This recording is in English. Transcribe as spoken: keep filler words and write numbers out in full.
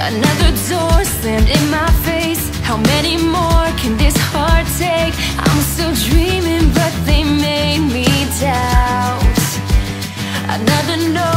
Another door slammed in my face. How many more can this heart take? I'm still dreaming, but they made me doubt. Another no